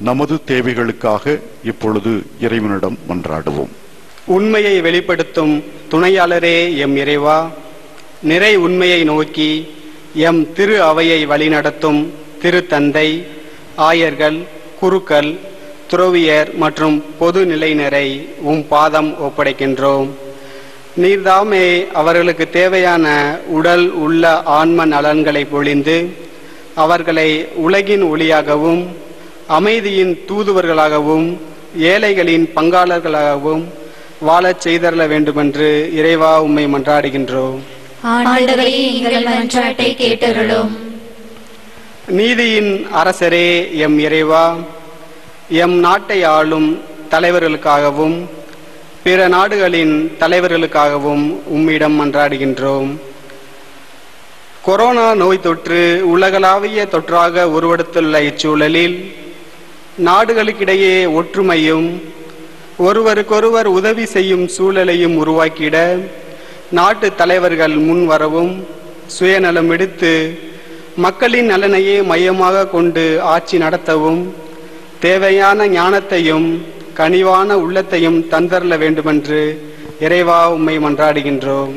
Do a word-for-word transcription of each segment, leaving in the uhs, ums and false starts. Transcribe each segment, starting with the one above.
நமது தேவைகளுக்காக இப்பொழுது இறைவனிடம் மன்றாடுவோம். உண்மையை வெளிப்படுத்தும் துணையாளரே எம் இறைவா, நிறை உண்மையை நோக்கி எம் திரு அவையை வழிநடத்தும் திருத்தந்தை, ஆயர்கள், குருக்கள், துறவியர் மற்றும் பொது நிலையினரை உம் பாதம் ஒப்படைக்கின்றோம். நீர்தாமே அவர்களுக்கு தேவையான உடல் உள்ள ஆன்ம நலன்களை பொழிந்து அவர்களை உலகின் ஒளியாகவும் அமைதியின் தூதுவர்களாகவும் ஏழைகளின் பங்காளர்களாகவும் வாழச் செய்தரல வேண்டுமென்று இறைவா உம்மை மன்றாடுகின்றோம். நீதியின் அரசரே எம் இறைவா, எம் நாட்டை ஆளும் தலைவர்களுக்காகவும் பிற நாடுகளின் தலைவர்களுக்காகவும் உம்மிடம் மன்றாடுகின்றோம். கொரோனா நோய் தொற்று உலகளாவிய தொற்றாக உருவெடுத்துள்ள இச்சூழலில் நாடுகளுக்கிடையே ஒற்றுமையும் ஒருவருக்கொருவர் உதவி செய்யும் சூழலையும் உருவாக்கிட நாட்டு தலைவர்கள் முன்வரவும் சுயநலம் எடுத்து மக்களின் நலனையே மையமாக கொண்டு ஆட்சி நடத்தவும் தேவையான ஞானத்தையும் கனிவான உள்ளத்தையும் தந்தரல வேண்டுமென்று இறைவா உம்மை மன்றாடுகின்றோம்.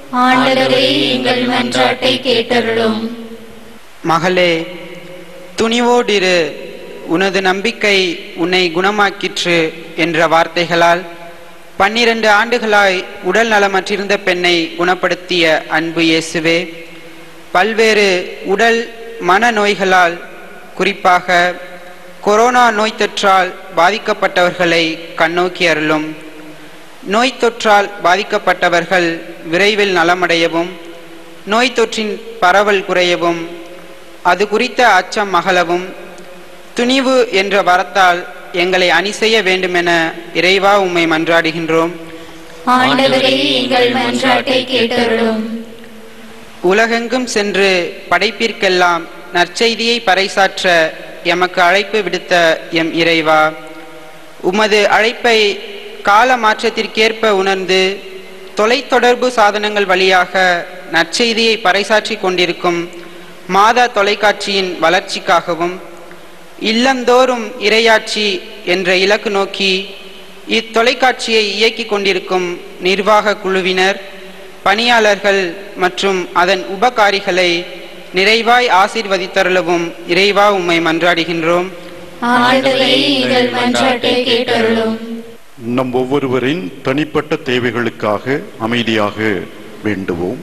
மகளே, துணிவோடிரு, உனது நம்பிக்கை உன்னை குணமாக்கிற்று என்ற வார்த்தைகளால் பன்னிரண்டு ஆண்டுகளாய் உடல் நலமற்றிருந்த பெண்ணை குணப்படுத்திய அன்பு இயேசுவே, பல்வேறு உடல் மன நோய்களால் குறிப்பாக கொரோனா நோய் தொற்றால் பாதிக்கப்பட்டவர்களை கண்ணோக்கி அருளும். நோய் தொற்றால் பாதிக்கப்பட்டவர்கள் விரைவில் நலமடையவும் நோய் தொற்றின் பரவல் குறையவும் அது குறித்த அச்சம் அகலவும் துணிவு என்ற வரத்தால் எங்களை அணி செய்ய வேண்டுமென இறைவா உம்மை மன்றாடுகின்றோம். உலகெங்கும் சென்று படைப்பிற்கெல்லாம் நற்செய்தியை பறைசாற்ற எமக்கு அழைப்பு விடுத்த எம் இறைவா, உமது அழைப்பை கால மாற்றத்திற்கேற்ப உணர்ந்து தொலைத்தொடர்பு சாதனங்கள் வழியாக நற்செய்தியை பறைசாற்றி கொண்டிருக்கும் மாதா தொலைக்காட்சியின் வளர்ச்சிக்காகவும் இல்லந்தோறும் இறையாட்சி என்ற இலக்கு நோக்கி இத்தொலைக்காட்சியை இயக்கி கொண்டிருக்கும் நிர்வாக குழுவினர், பணியாளர்கள் மற்றும் அதன் உபகாரிகளை நிறைவாய் ஆசீர்வதித்தருளவும் இறைவா உம்மை மன்றாடுகின்றோம். நம் ஒவ்வொருவரின் தனிப்பட்ட தேவைகளுக்காக அமைதியாக வேண்டுவோம்.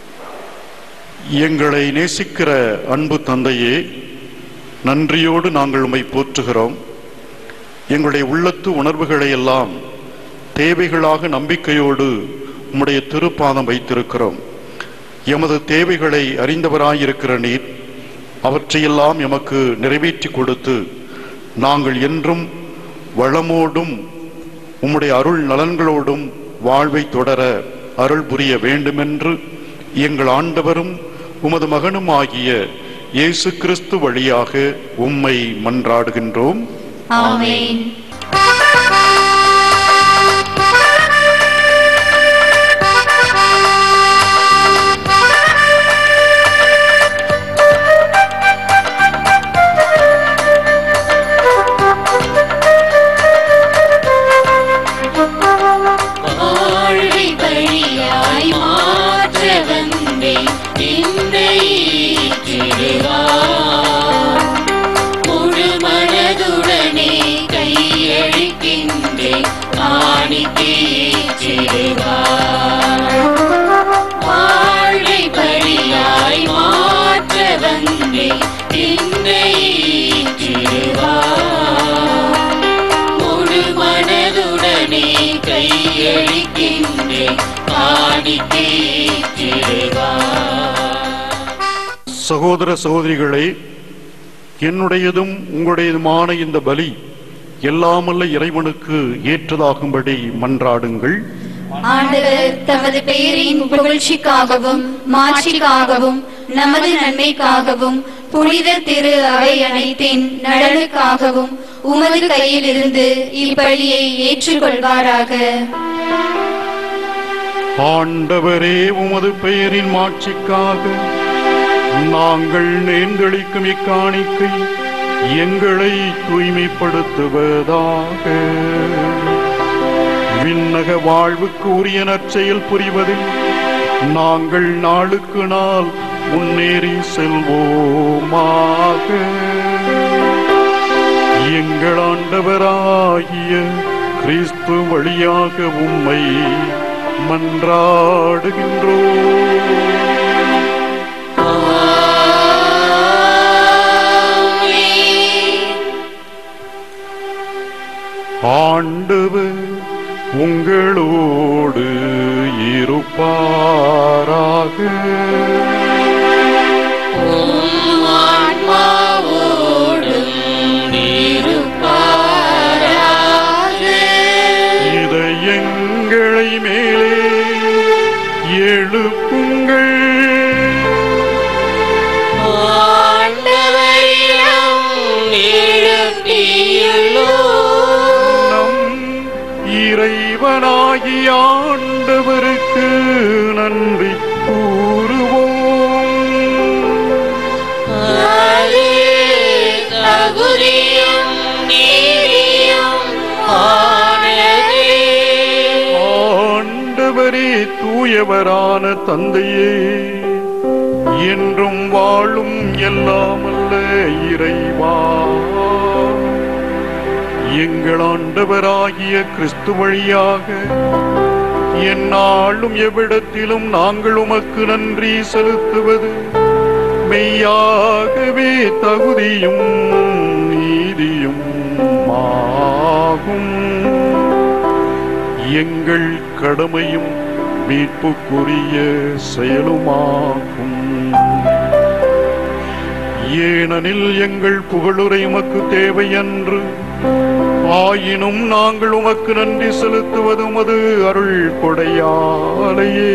எங்களை நேசிக்கிற அன்பு தந்தையே, நன்றியோடு நாங்கள் உம்மை போற்றுகிறோம். எங்களுடைய உள்ளத்து உணர்வுகளை எல்லாம் தேவைகளாக நம்பிக்கையோடு உம்முடைய திருப்பாதம் வைத்திருக்கிறோம். எமது தேவைகளை அறிந்தவராயிருக்கிற நீர் அவற்றையெல்லாம் எமக்கு நிறைவேற்றி கொடுத்து நாங்கள் என்றும் வளமோடும் உம்முடைய அருள் நலன்களோடும் வாழ்வை தொடர அருள் புரிய வேண்டுமென்று எங்கள் ஆண்டவரும் உமது மகனும் ஆகிய இயேசு கிறிஸ்து வழியாக உம்மை மன்றாடுகின்றோம். ஆமென். சகோதர சகோதரிகளே, என்னுடையதும் உங்களுடையதுமான இந்த பலி எல்லாமல்ல இறைவனுக்கு ஏற்றதாகும்படி மன்றாடுங்கள். ஆண்டவர் தமது பெயரின் புகழ்ச்சிக்காகவும் மாட்சிக்காகவும் நமது நன்மைக்காகவும் புனித திரு அவை அனைத்தின் நலனுக்காகவும் உமது கையில் இருந்து இப்பலியை ஏற்றுக்கொள்வாராக. ஆண்டவரே, உமது பெயரின் மாட்சிக்காக நாங்கள் நேர்ந்தளிக்கும் இக்காணிக்கை எங்களை தூய்மைப்படுத்துவதாக. விண்ணக வாழ்வுக்கு உரிய நற்செயல் புரிவதில் நாங்கள் நாளுக்கு நாள் முன்னேறி செல்வோமாக. எங்கள் ஆண்டவராகிய கிறிஸ்து வழியாக உம்மை மன்றாடுகின்றோம். ஆண்டவர் உங்களோடு இருப்பாராக. உம் ஆன்மாவோடும் இருப்பாராக. இதயங்களை மேலே எழுப்புங்கள். ஆண்டவரிடம் எழுப்பியுள்ளோம். இறைவனாகிய ஆண்டவருக்கு நன்றி கூறுவோம். தகுதியும் நீதியும் ஆனதே. ஆண்டவரே, தூயவரான தந்தையே, என்றும் வாழும் எல்லாமல்ல இறைவா, எங்கள் ஆண்டவராகிய கிறிஸ்து வழியாக எந்நாளும் எவ்விடத்திலும் நாங்கள் உமக்கு நன்றி செலுத்துவது மெய்யாகவே தகுதியும் நீதியும் ஆகும். எங்கள் கடமையும் மீட்புக்குரிய செயலுமாகும். ஏனெனில் எங்கள் புகழுரை உமக்கு தேவையன்று, ஆயினும் நாங்கள் உமக்கு நன்றி செலுத்துவது உமது அருள் கொடையாலேயே.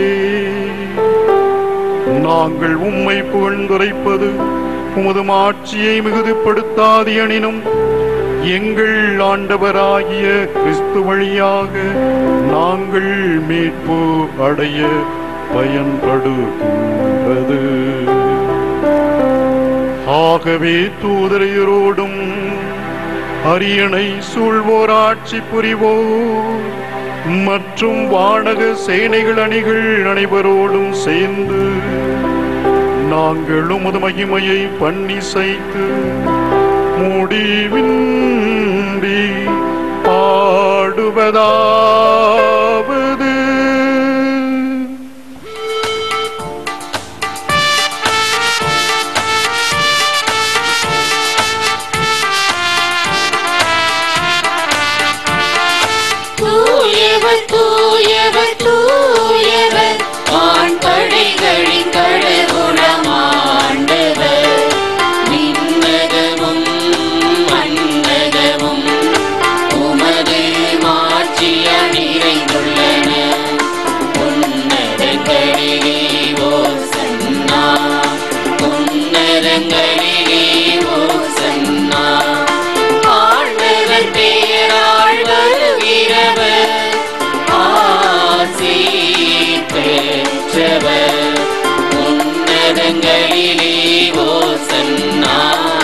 நாங்கள் உம்மை புகழ்ந்துரைப்பது உமது மாட்சியை மிகுதிப்படுத்தாது எனினும், எங்கள் ஆண்டவராகிய கிறிஸ்து வழியாக நாங்கள் மீட்பு அடைய பயன்படுகின்றது. ஆகவே தூதரையரோடும் அரியணை சூழ்வோர் ஆட்சி புரிவோர் மற்றும் வானக சேனைகள் அணிகள் அனைவரோடும் சேர்ந்து நாங்கள் உமது மகிமையை பண்ணி செய்து முடிவின்றி பாடுவதாவது. தூயவர் தூயவர் வான்படைகளின் கடவுளமாண்டவர். விண்ணகமும் மண்ணகமும் உமது மாட்சியால் நிறைந்துள்ளன. உன்னதங்களிலே ஓசன்னா, உன்னதங்களிலே ஓசன்னா. ஆண்டவர் பெயரால் வருகிறவர் ஆசி பெற்றவர். உன்னதங்களிலே ஓசன்னா,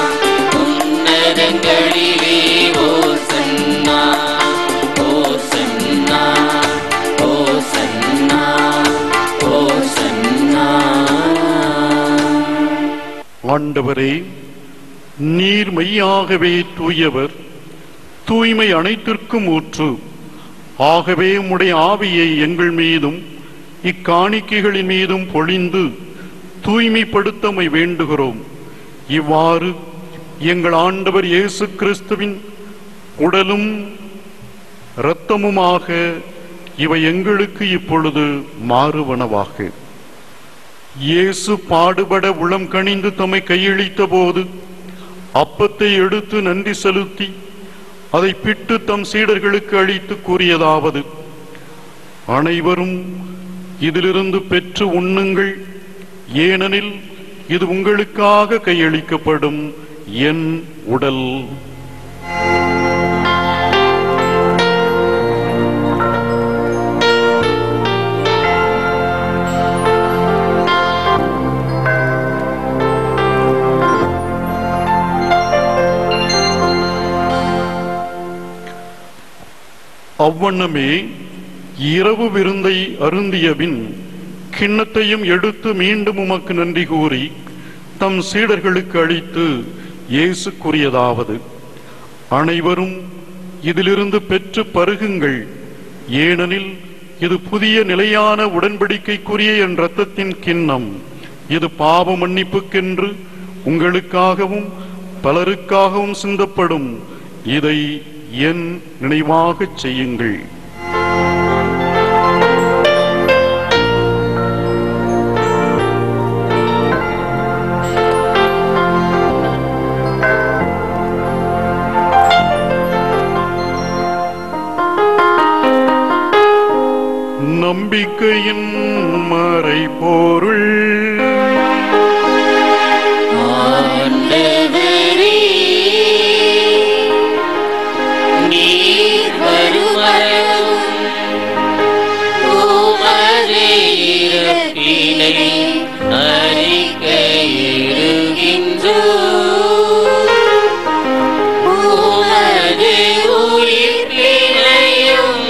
உன்னதங்களிலே ஓசன்னா, ஓசன்னா, ஓசன்னா, ஓசன்னா. ஆண்டவரே, நீர் மெய்யாகவே தூயவர், தூய்மை அனைத்திற்கும் ஊற்று. ஆகவே உம்முடைய ஆவியை எங்கள் மீதும் இக்காணிக்கைகளின் மீதும் பொழிந்து தூய்மைப்படுத்தமை வேண்டுகிறோம். இவ்வாறு எங்கள் ஆண்டவர் இயேசு கிறிஸ்துவின் உடலும் இரத்தமுமாக இவை எங்களுக்கு இப்பொழுது மாறுவனவாக. இயேசு பாடுபட உளம் கனிந்து தம்மை கையளித்த போது அப்பத்தை எடுத்து நன்றி செலுத்தி அதை பிட்டு தம் சீடர்களுக்கு அளித்து கூறியதாவது: அனைவரும் இதிலிருந்து பெற்று உண்ணுங்கள், ஏனெனில் இது உங்களுக்காக கையளிக்கப்படும் என் உடல். அவ்வண்ணமே இரவு விருந்தை அருந்தியபின் கிண்ணத்தையும் எடுத்து மீண்டும் உமக்கு நன்றி கூறி தம் சீடர்களுக்கு அளித்து இயேசு கூறியதாவது: அனைவரும் இதிலிருந்து பெற்று பருகுங்கள், ஏனெனில் இது புதிய நிலையான உடன்படிக்கைக்குரிய என் இரத்தத்தின் கிண்ணம். இது பாவ மன்னிப்புக்கென்று உங்களுக்காகவும் பலருக்காகவும் சிந்தப்படும். இதை என் நினைவாகச் செய்யுங்கள். நம்பிக்கையின் மறைபொருள். ஆண்டவரே, நீர் வருமளவும் உமது இறப்பினை அறிக்கையிடுகின்றோம். உமது உயிர்ப்பினையும்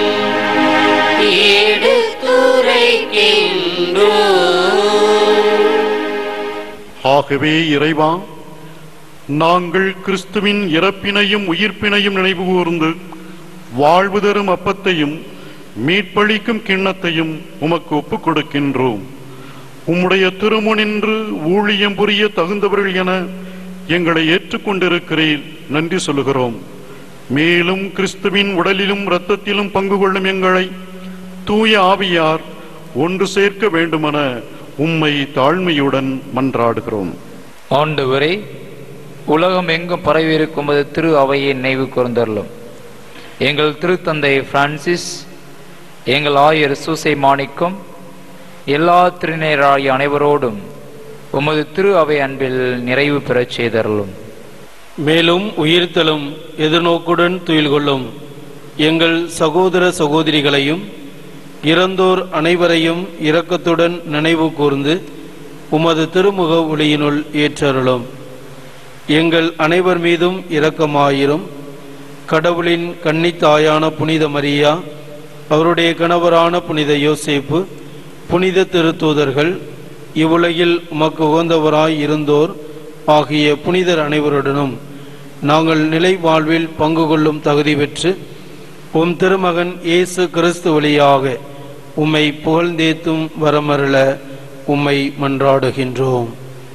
ஆகவே இறைவா, நாங்கள் கிறிஸ்துவின் இறப்பினையும் உயிர்ப்பினையும் நினைவு கூர்ந்து வாழ்வு தரும் அப்பத்தையும் மீட்பளிக்கும் கிண்ணத்தையும் உமக்கு ஒப்புக் கொடுக்கின்றோம். உம்முடைய திருமுனின்று ஊழியம் புரிய தகுந்தவர்கள் என எங்களை ஏற்றுக்கொண்டிருக்கிறீர், நன்றி சொல்லுகிறோம். மேலும் கிறிஸ்துவின் உடலிலும் இரத்தத்திலும் பங்கு கொள்ளும் எங்களை தூய ஆவியார் ஒன்று சேர்க்க வேண்டுமென உம்மை தாழ்மையுடன் மன்றாடுகிறோம். ஆண்டவரே, உலகம் எங்கும் பரவியிருக்கும் திரு அவையை நினைவு கூர்ந்தருளும். எங்கள் திருத்தந்தை பிரான்சிஸ், எங்கள் ஆயர் சூசை மாணிக்கம், எல்லா திருநேராகிய அனைவரோடும் உமது திரு அவை அன்பில் நிறைவு பெறச் செய்தருளும். மேலும் உயிர்த்தலும் எதிர்நோக்குடன் துயில் கொள்ளும் எங்கள் சகோதர சகோதரிகளையும் இறந்தோர் அனைவரையும் இரக்கத்துடன் நினைவு கூர்ந்து உமது திருமுக ஒளியினுள் ஏற்றருளும். எங்கள் அனைவர் மீதும் இரக்கமாயிரும். கடவுளின் கன்னித்தாயான புனித மரியா, அவருடைய கணவரான புனித யோசேப்பு, புனித திருத்தூதர்கள், இவ்வுலகில் உமக்கு உகந்தவராய் இருந்தோர் ஆகிய புனிதர் அனைவருடனும் நாங்கள் நிலை வாழ்வில் பங்கு கொள்ளும் தகுதி பெற்று உம் திருமகன் இயேசு கிறிஸ்து வழியாக உம்மை புகழ்ந்தேத்தும் வரமருள உம்மை மன்றாடுகின்றோம்.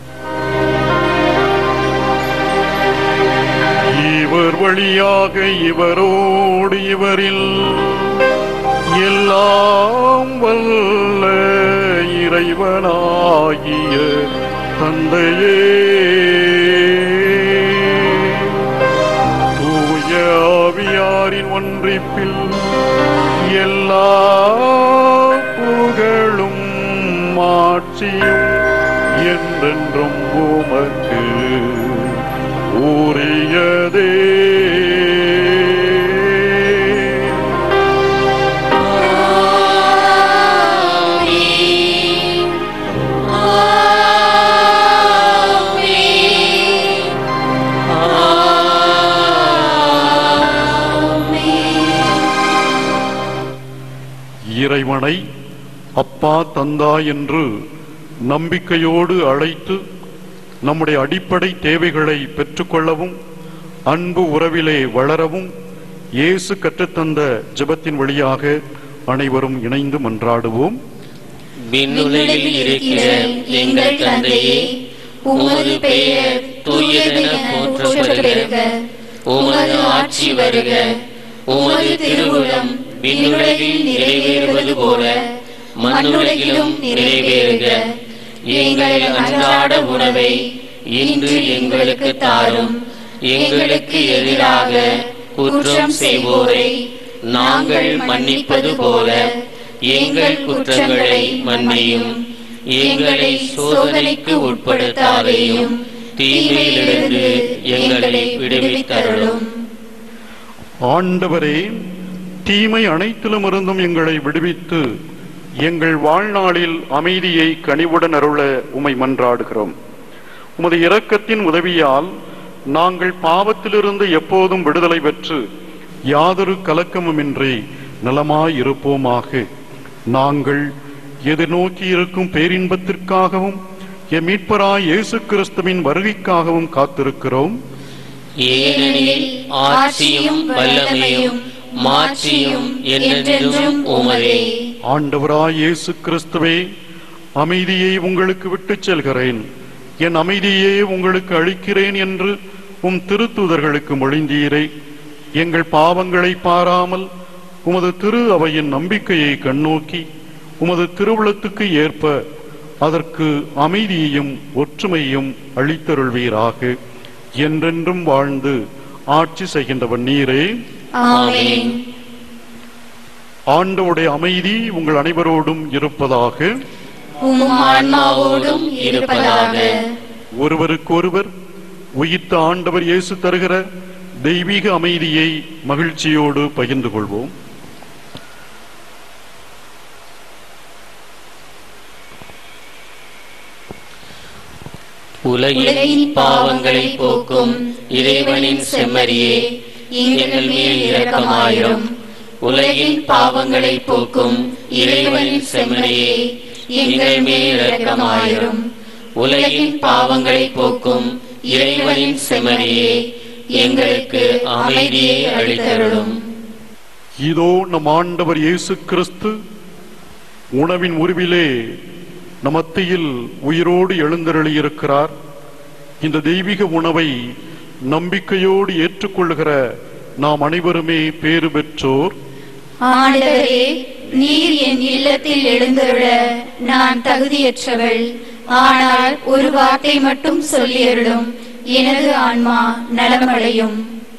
இவர் வழியாக இவரோடு இவரில் எல்லாம் வல்ல இறைவனாகிய தந்தையே, தூய ஆவியாரின் ஒன்றிப்பில் எல்லா புகழும் மாட்சியும் என்றென்றும் உமக்கு உரியதே. இறைவனை அப்பா தந்தா என்று நம்பிக்கையோடு அழைத்து நம்முடைய அடிப்படை தேவைகளை பெற்றுக்கொள்ளவும் அன்பு உறவிலே வளரவும் இயேசு கற்றுத்தந்த ஜெபத்தின் வழியாக அனைவரும் இணைந்து மன்றாடுவோம். விண்ணுலகில் இருக்கிற எங்கள் தந்தையே, உமது பெயர் தூயதென போற்றப் பெறுக. உமது ஆட்சி வருக. உமது திருவுளம் விண்ணுலகில் நிறைவேறுவது போல மண்ணுலகிலும் நிறைவேறுக. எங்கள் அன்றாட உணவை இன்று எங்களுக்கு தாரும். எங்களுக்கு எதிராக குற்றம் செய்வோரை நாங்கள் மன்னிப்பது போல எங்கள் குற்றங்களை மன்னியும். எங்களை சோதனைக்கு உட்படுத்தாதையும், தீமையிலிருந்து எங்களை விடுவித்தருளும். ஆண்டவரே, தீமை அனைத்திலும் இருந்தும் எங்களை விடுவித்து எங்கள் வாழ்நாளில் அமைதியை கனிவுடன் அருள உமை மன்றாடுகிறோம். உமது இரக்கத்தின் உதவியால் நாங்கள் பாவத்திலிருந்து எப்போதும் விடுதலை பெற்று யாதொரு கலக்கமுமின்றி நலமாயிருப்போமாக. நாங்கள் எதிர்நோக்கி இருக்கும் பேரின்பத்திற்காகவும் எம் மீட்பராய் இயேசு கிறிஸ்துவின் வருகைக்காகவும் காத்திருக்கிறோம். ஏனெனில் ஆட்சியும் வல்லமையும் மாட்சியும் என்றென்றும் உமதே. ஆண்டவராய் இயேசு கிறிஸ்துவே, அமைதியை உங்களுக்கு விட்டுச் செல்கிறேன், என் அமைதியே உங்களுக்கு அளிக்கிறேன் என்று உம் திருத்தூதர்களுக்கு மொழிந்தீரே. எங்கள் பாவங்களை பாராமல் உமது திரு அவையின் நம்பிக்கையை கண்ணோக்கி உமது திருவுளத்துக்கு ஏற்ப அதற்கு அமைதியையும் ஒற்றுமையும் அளித்தருள்வீராக. என்றென்றும் வாழ்ந்து ஆட்சி செய்கின்றவன் நீரே. ஆமென். ஆண்டவருடைய அமைதி உங்கள் அனைவரோடும் இருப்பதாக. உம் ஆன்மாவோடும் இருப்பதாக. ஒருவருக்கொருவர் உயிர்த்த ஆண்டவர் இயேசு தருகிற தெய்வீக அமைதியை மகிழ்ச்சியோடு பகிர்ந்து கொள்வோம். உலகின் பாவங்களை போக்கும் இறைவனின் செம்மறியே, எங்கள் மேல் இரக்கமாயிரும். உலகின் பாவங்களை போக்கும் இறைவனின் செம்மறியே, எங்கள் மேல் இரக்கமாயிரும். உலகின் பாவங்களை போக்கும் இறைவனின் செம்மறியே, எங்களுக்கு அமைதியை அளித்தருளும். இதோ நம் ஆண்டவர் இயேசு கிறிஸ்து உணவின் உருவிலே நம் மத்தியில் உயிரோடு எழுந்தருளியிருக்கிறார். இந்த தெய்வீக உணவை நம்பிக்கையோடு ஏற்றுக்கொள்கிற நாம் அனைவருமே பேறு பெற்றோர். ஆண்டவரே, நீர் என் இல்லத்தில் எழுந்தருள நான் தகுதியற்றவள். ஆனால் ஒரு வார்த்தை மட்டும் சொல்லியருளும், எனது ஆன்மா நலமடையும்.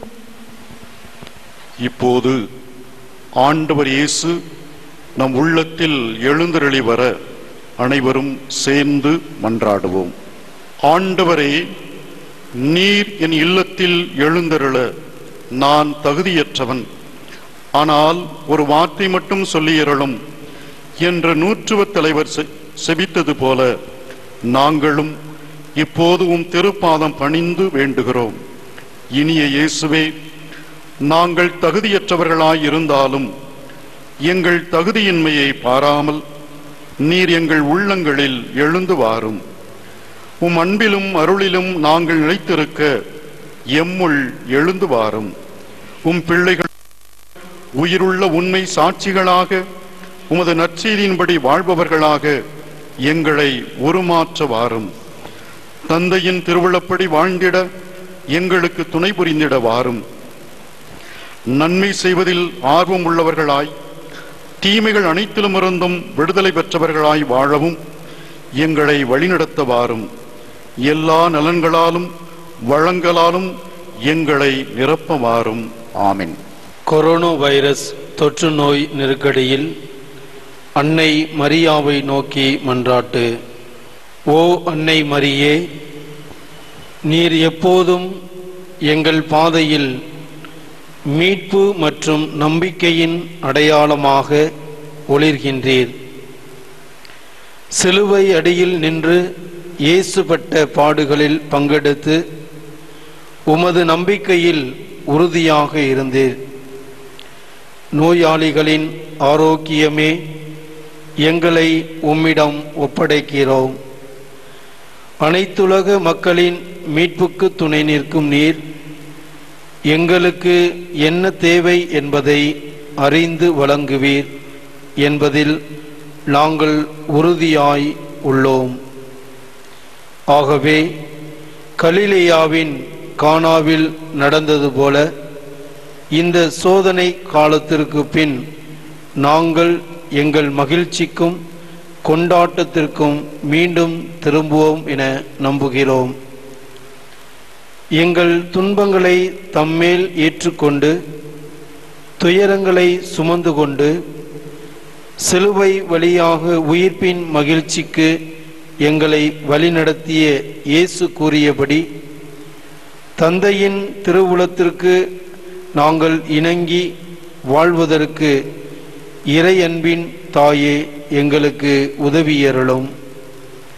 இப்போது ஆண்டவர் இயேசு நம் உள்ளத்தில் எழுந்தருளி வர அனைவரும் சேர்ந்து மன்றாடுவோம். ஆண்டவரே, நீர் என் இல்லத்தில் எழுந்தருள நான் தகுதியற்றவன். ஆனால் ஒரு வார்த்தை மட்டும் சொல்லியருளும் என்ற நூற்றுவ தலைவர் செபித்தது போல நாங்களும் இப்போது உம் திருப்பாதம் பணிந்து வேண்டுகிறோம். இனிய இயேசுவே, நாங்கள் தகுதியற்றவர்களாய் இருந்தாலும் எங்கள் தகுதியின்மையை பாராமல் நீர் எங்கள் உள்ளங்களில் எழுந்து வாரும். உம் அன்பிலும் அருளிலும் நாங்கள் நிலைத்திருக்க எம்முள் எழுந்து வாரும். உம் பிள்ளைகள் உயிருள்ள உண்மை சாட்சிகளாக உமது நற்செய்தியின்படி வாழ்பவர்களாக எங்களை உருமாற்ற வாரும். தந்தையின் திருவுளப்படி வாழ்ந்திட எங்களுக்கு துணை புரிந்திட வாரும். நன்மை செய்வதில் ஆர்வம் உள்ளவர்களாய் தீமைகள் அனைத்திலும் இருந்தும் விடுதலை பெற்றவர்களாய் வாழவும் எங்களை வழிநடத்த வாரும். எல்லா நலன்களாலும் வளங்களாலும் எங்களை நிரப்ப வாரும். ஆமென். கொரோனா வைரஸ் தொற்று நோய் நெருக்கடியில் அன்னை மரியாவை நோக்கி மன்றாட்டு. ஓ அன்னை மரியே, நீர் எப்போதும் எங்கள் பாதையில் மீட்பு மற்றும் நம்பிக்கையின் அடையாளமாக ஒளிர்கின்றீர். சிலுவை அடியில் நின்று இயேசுபட்ட பாடுகளில் பங்கெடுத்து உமது நம்பிக்கையில் உறுதியாக இருந்தீர். நோயாளிகளின் ஆரோக்கியமே, எங்களை உம்மிடம் ஒப்படைக்கிறோம். அனைத்துலக மக்களின் மீட்புக்கு துணை நிற்கும் நீர் எங்களுக்கு என்ன தேவை என்பதை அறிந்து வழங்குவீர் என்பதில் நாங்கள் உறுதியாய் உள்ளோம். ஆகவே கலிலேயாவின் கானாவில் நடந்தது போல இந்த சோதனை காலத்திற்கு பின் நாங்கள் எங்கள் மகிழ்ச்சிக்கும் கொண்டாட்டத்திற்கும் மீண்டும் திரும்புவோம் என நம்புகிறோம். எங்கள் துன்பங்களை தம்மேல் ஏற்றுக்கொண்டு துயரங்களை சுமந்து கொண்டு சிலுவை வழியாக உயிர்ப்பின் மகிழ்ச்சிக்கு எங்களை வழிநடத்திய இயேசு கூறியபடி தந்தையின் திருவுளத்திற்கு நாங்கள் இணங்கி வாழ்வதற்கு இறை அன்பின் தாயே எங்களுக்கு உதவியருளும்.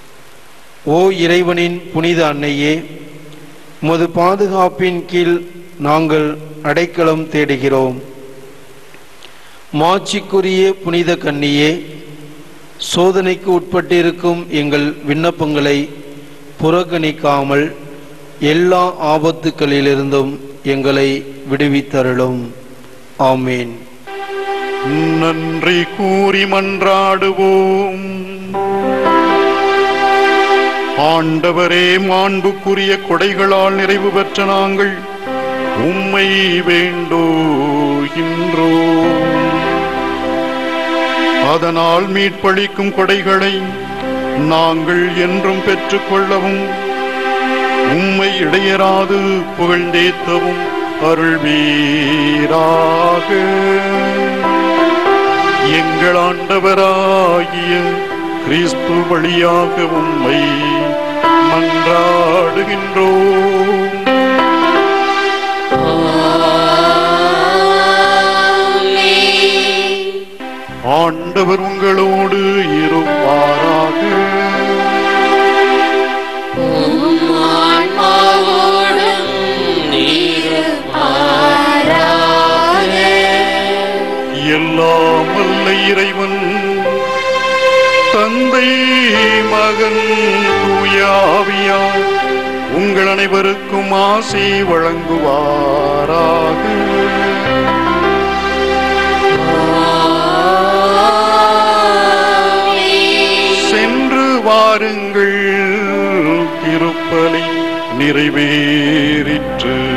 ஓ இறைவனின் புனித அன்னையே, உமது பாதுகாப்பின் கீழ் நாங்கள் அடைக்கலம் தேடுகிறோம். மாட்சிக்குரிய புனித கன்னியே, சோதனைக்கு உட்பட்டிருக்கும் எங்கள் விண்ணப்பங்களை புறக்கணிக்காமல் எல்லா ஆபத்துக்களிலிருந்தும் எங்களை விடுவித்தருளும். ஆமேன். நன்றி கூறி மன்றாடுவோம். ஆண்டவரே, மாண்புக்குரிய கொடைகளால் நிறைவு பெற்ற நாங்கள் உம்மை வேண்டுகின்றோம். அதனால் மீட்பளிக்கும் கொடைகளை நாங்கள் என்றும் பெற்றுக்கொள்ளவும் உம்மை இடையராது புகழ்ந்தேத்தவும் அருள்வீராக. எங்கள் ஆண்டவராகிய கிறிஸ்து வழியாக உம்மை மன்றாடுகின்றோம். ஆண்டவர் உங்களோடு இருப்பாராக. எல்லாம் வல்ல இறைவன் தந்தை, மகன், தூய ஆவியார் உங்கள் அனைவருக்கும் ஆசி வழங்குவாராக. சென்று வாருங்கள், திருப்பலி நிறைவேறிற்று.